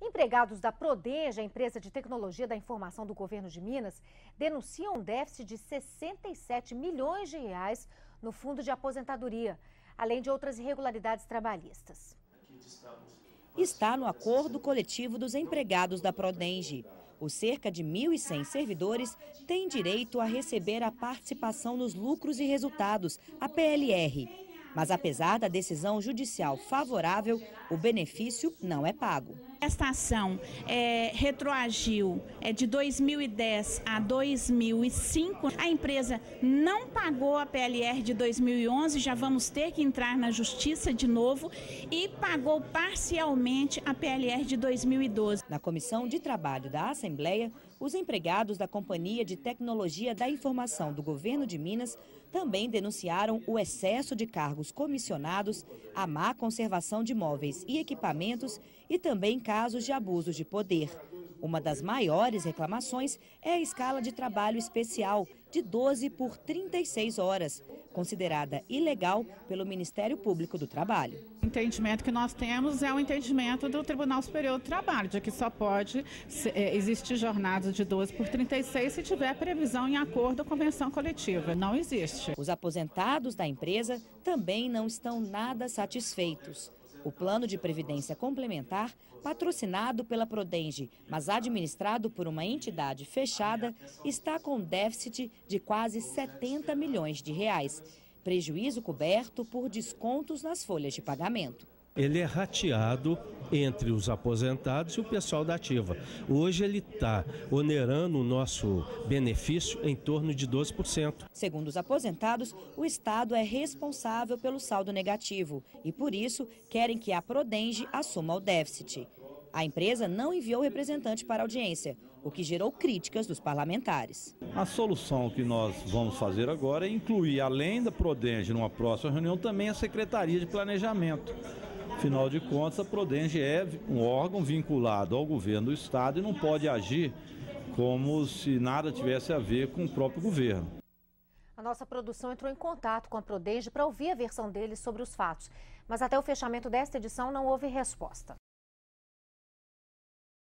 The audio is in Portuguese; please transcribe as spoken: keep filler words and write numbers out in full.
Empregados da Prodenge, a empresa de tecnologia da informação do governo de Minas, denunciam um déficit de sessenta e sete milhões de reais no fundo de aposentadoria, além de outras irregularidades trabalhistas. Está no acordo coletivo dos empregados da Prodenge. Os cerca de mil e cem servidores têm direito a receber a participação nos lucros e resultados, a P L R. Mas apesar da decisão judicial favorável, o benefício não é pago. Esta ação é, retroagiu é, de dois mil e dez a dois mil e cinco. A empresa não pagou a P L R de dois mil e onze, já vamos ter que entrar na justiça de novo, e pagou parcialmente a P L R de dois mil e doze. Na Comissão de Trabalho da Assembleia, os empregados da Companhia de Tecnologia da Informação do Governo de Minas também denunciaram o excesso de cargos comissionados, a má conservação de imóveis e equipamentos e também casos de abusos de poder. Uma das maiores reclamações é a escala de trabalho especial, de doze por trinta e seis horas, considerada ilegal pelo Ministério Público do Trabalho. O entendimento que nós temos é o entendimento do Tribunal Superior do Trabalho, de que só pode existir jornadas de doze por trinta e seis se tiver previsão em acordo com a convenção coletiva. Não existe. Os aposentados da empresa também não estão nada satisfeitos. O plano de previdência complementar, patrocinado pela Prodenge, mas administrado por uma entidade fechada, está com déficit de quase setenta milhões de reais. Prejuízo coberto por descontos nas folhas de pagamento. Ele é rateado entre os aposentados e o pessoal da ativa. Hoje ele está onerando o nosso benefício em torno de doze por cento. Segundo os aposentados, o Estado é responsável pelo saldo negativo e, por isso, querem que a Prodenge assuma o déficit. A empresa não enviou representante para a audiência, o que gerou críticas dos parlamentares. A solução que nós vamos fazer agora é incluir, além da Prodenge, numa próxima reunião, também a Secretaria de Planejamento. Afinal de contas, a Prodenge é um órgão vinculado ao governo do Estado e não pode agir como se nada tivesse a ver com o próprio governo. A nossa produção entrou em contato com a Prodenge para ouvir a versão deles sobre os fatos, mas até o fechamento desta edição não houve resposta.